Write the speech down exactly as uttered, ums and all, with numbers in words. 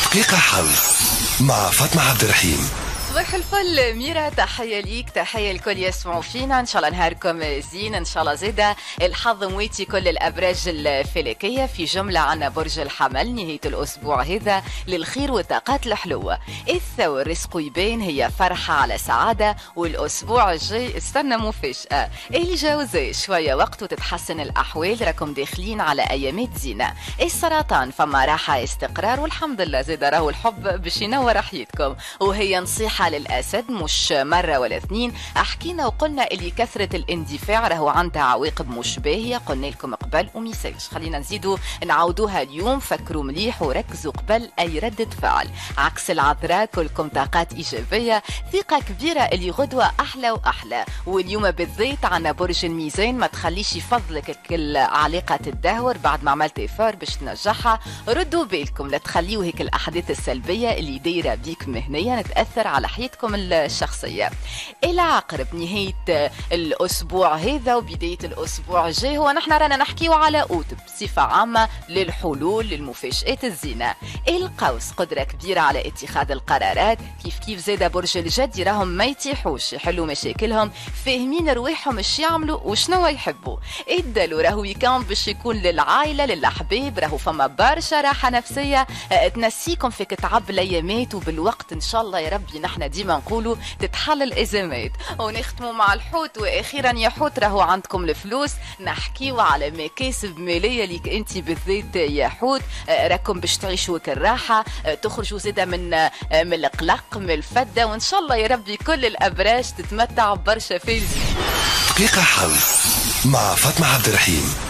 دقيقة حظ مع فاطمة عبد الرحيم. صباح الفل ميرا، تحية ليك، تحية الكل يسمعوا فينا. ان شاء الله نهاركم زين، ان شاء الله زيدا الحظ مويتي كل الابراج الفلكية. في جملة عنا برج الحمل نهاية الاسبوع هذا للخير والطاقات الحلوة. الثور رزق يبين، هي فرحة على سعادة، والاسبوع الجاي استنى مفاجأة. الجوزاء شوية وقت وتتحسن الاحوال، راكم داخلين على ايامات زينة. السرطان فما راحة استقرار، والحمد لله زيدا راهو الحب باش ينور حياتكم. وهي نصيحة للأسد مش مرة ولا اثنين، حكينا وقلنا اللي كثرة الاندفاع راهو عندها عواقب مش باهية، قلنا لكم قبل وميساج خلينا نزيدوا نعاودوها اليوم. فكروا مليح وركزوا قبل أي ردة فعل. عكس العذراء كلكم طاقات إيجابية، ثقة كبيرة اللي غدوة أحلى وأحلى. واليوم بالذات عنا برج الميزان، ما تخليش يفضلك كل علاقة تدهور بعد ما عملت إفار باش تنجحها. ردوا بالكم لا تخليوا هيك الأحداث السلبية اللي دايرة بيك مهنيا تأثر على حياتكم الشخصية. العقرب نهاية الأسبوع هذا وبداية الأسبوع الجاي، هو نحن رانا نحكيو على أوت بصفة عامة للحلول للمفاجآت الزينة. القوس قدرة كبيرة على اتخاذ القرارات، كيف كيف زاد برج الجدي راهم ما يتيحوش يحلوا مشاكلهم، فاهمين رواحهم اش يعملوا وشنو يحبوا. الدلو راهو يكون باش يكون للعائلة للأحباب، راهو فما برشا راحة نفسية تنسيكم فيك تعب الأيامات، وبالوقت إن شاء الله يا ربي نحن ديما نقولوا تتحل الازمات. ونختموا مع الحوت، واخيرا يا حوت راهو عندكم الفلوس، نحكيوا على مكاسب ماليه ليك انت بالذات يا حوت. راكم باش تعيشوا الراحه، تخرجوا زاده من من القلق من الفده، وان شاء الله يا ربي كل الابراج تتمتع ببرشا فايز. دقيقة حظ مع فاطمة عبد الرحيم.